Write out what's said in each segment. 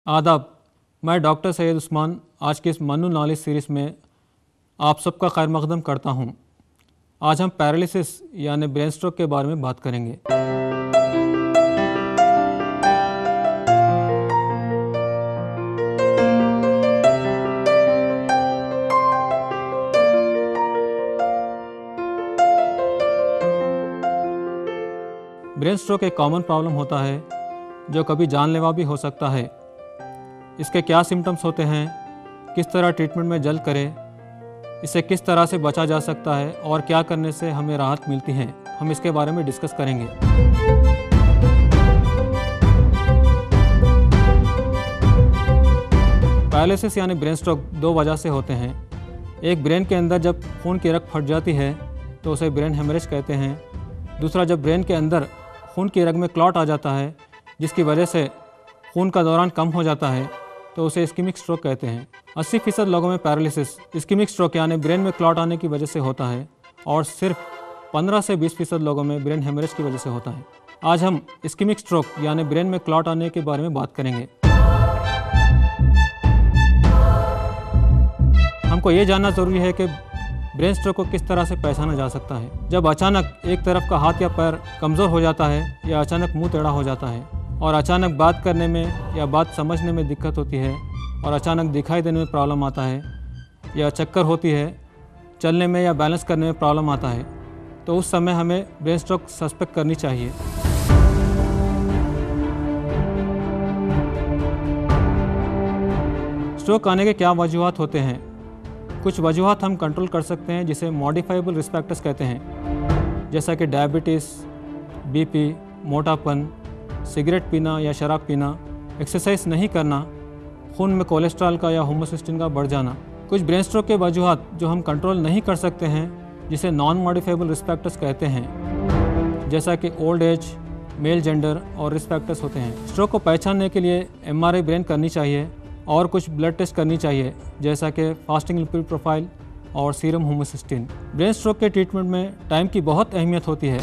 आदाब, मैं डॉक्टर सैयद उस्मान आज की इस मनु नॉलेज सीरीज़ में आप सबका खैर मकदम करता हूँ। आज हम पैरालिसिस यानी ब्रेन स्ट्रोक के बारे में बात करेंगे। ब्रेन स्ट्रोक एक कॉमन प्रॉब्लम होता है जो कभी जानलेवा भी हो सकता है। इसके क्या सिम्टम्स होते हैं, किस तरह ट्रीटमेंट में जल्द करें, इसे किस तरह से बचा जा सकता है और क्या करने से हमें राहत मिलती है, हम इसके बारे में डिस्कस करेंगे। पैरालिसिस यानी ब्रेन स्ट्रोक दो वजह से होते हैं। एक, ब्रेन के अंदर जब खून की रग फट जाती है तो उसे ब्रेन हेमरेज कहते हैं। दूसरा, जब ब्रेन के अंदर खून की रग में क्लॉट आ जाता है जिसकी वजह से खून का दौरान कम हो जाता है तो उसे इस्कीमिक स्ट्रोक कहते हैं। 80% लोगों में पैरालिसिस इस्कीमिक स्ट्रोक यानी ब्रेन में क्लॉट आने की वजह से होता है और सिर्फ 15 से 20% लोगों में ब्रेन हेमरेज की वजह से होता है। आज हम इस्कीमिक स्ट्रोक यानी ब्रेन में क्लॉट आने के बारे में बात करेंगे। हमको ये जानना ज़रूरी है कि ब्रेन स्ट्रोक को किस तरह से पहचाना जा सकता है। जब अचानक एक तरफ का हाथ या पैर कमज़ोर हो जाता है या अचानक मुंह टेढ़ा हो जाता है और अचानक बात करने में या बात समझने में दिक्कत होती है और अचानक दिखाई देने में प्रॉब्लम आता है या चक्कर होती है, चलने में या बैलेंस करने में प्रॉब्लम आता है, तो उस समय हमें ब्रेन स्ट्रोक सस्पेक्ट करनी चाहिए। स्ट्रोक आने के क्या वजूहात होते हैं? कुछ वजूहात हम कंट्रोल कर सकते हैं जिसे मॉडिफाइबल रिस्क फैक्टर्स कहते हैं, जैसा कि डायबिटीज़, बीपी, मोटापन, सिगरेट पीना या शराब पीना, एक्सरसाइज नहीं करना, खून में कोलेस्ट्रॉल का या होमोसिस्टिन का बढ़ जाना। कुछ ब्रेन स्ट्रोक के वजूहात जो हम कंट्रोल नहीं कर सकते हैं जिसे नॉन मॉडिफाइबल रिस्क फैक्टर्स कहते हैं, जैसा कि ओल्ड एज, मेल जेंडर और रिस्क फैक्टर्स होते हैं। स्ट्रोक को पहचानने के लिए MRI ब्रेन करनी चाहिए और कुछ ब्लड टेस्ट करनी चाहिए, जैसा कि फास्टिंग लिपिड प्रोफाइल और सीरम होमोसिस्टिन। ब्रेन स्ट्रोक के ट्रीटमेंट में टाइम की बहुत अहमियत होती है।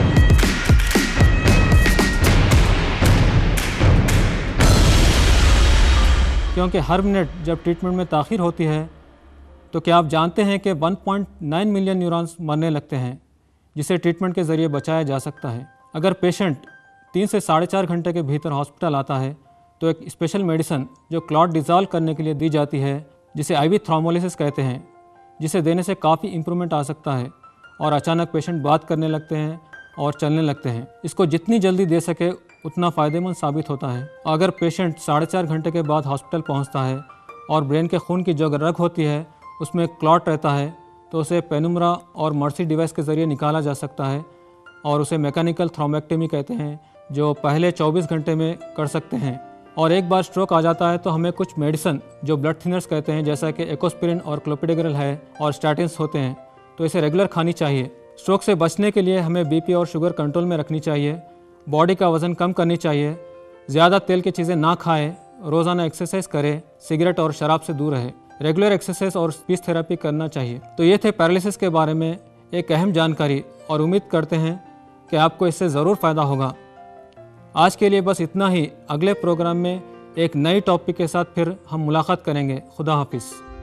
क्योंकि हर मिनट जब ट्रीटमेंट में ताख़ीर होती है तो क्या आप जानते हैं कि 1.9 मिलियन न्यूरॉन्स मरने लगते हैं जिसे ट्रीटमेंट के ज़रिए बचाया जा सकता है। अगर पेशेंट 3 से 4.5 घंटे के भीतर हॉस्पिटल आता है तो एक स्पेशल मेडिसिन जो क्लॉट डिज़ॉल्व करने के लिए दी जाती है, जिसे IV थ्रोम्बोलिसिस कहते हैं, जिसे देने से काफ़ी इम्प्रूवमेंट आ सकता है और अचानक पेशेंट बात करने लगते हैं और चलने लगते हैं। इसको जितनी जल्दी दे सके उतना फ़ायदेमंद साबित होता है। अगर पेशेंट 4.5 घंटे के बाद हॉस्पिटल पहुंचता है और ब्रेन के खून की जो रग होती है उसमें क्लॉट रहता है तो उसे पेनुम्रा और मर्सी डिवाइस के ज़रिए निकाला जा सकता है और उसे मैकेनिकल थ्रोम्बेक्टमी कहते हैं, जो पहले 24 घंटे में कर सकते हैं। और एक बार स्ट्रोक आ जाता है तो हमें कुछ मेडिसिन जो ब्लड थिनर्स कहते हैं, जैसा कि एकोस्पिरिन और क्लोपिडेग्रेल है और स्टैटिन्स होते हैं, तो इसे रेगुलर खानी चाहिए। स्ट्रोक से बचने के लिए हमें बीपी और शुगर कंट्रोल में रखनी चाहिए, बॉडी का वज़न कम करनी चाहिए, ज़्यादा तेल की चीज़ें ना खाएं, रोज़ाना एक्सरसाइज करें, सिगरेट और शराब से दूर रहें, रेगुलर एक्सरसाइज और स्पीच थेरेपी करना चाहिए। तो ये थे पैरालिसिस के बारे में एक अहम जानकारी और उम्मीद करते हैं कि आपको इससे ज़रूर फ़ायदा होगा। आज के लिए बस इतना ही। अगले प्रोग्राम में एक नई टॉपिक के साथ फिर हम मुलाकात करेंगे। खुदा हाफिज़।